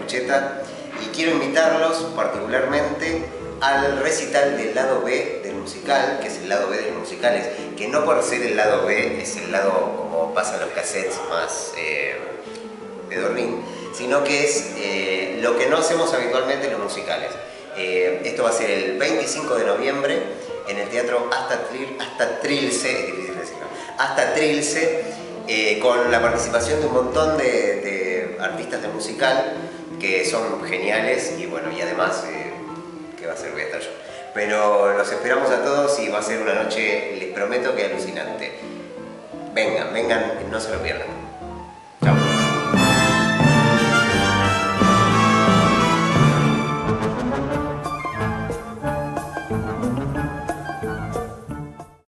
Escucheta y quiero invitarlos particularmente al recital del lado B del musical, que es el lado B de los musicales, que no por ser el lado B es el lado como pasa en los cassettes más pedorrín, sino que es lo que no hacemos habitualmente en los musicales. Esto va a ser el 25 de noviembre en el teatro Hasta Trilce, es difícil decirlo, Hasta Trilce, con la participación de un montón de artistas del musical que son geniales y bueno, y además, ¿qué va a ser? Voy a estar yo. Pero los esperamos a todos y va a ser una noche, les prometo que alucinante. Vengan, no se lo pierdan.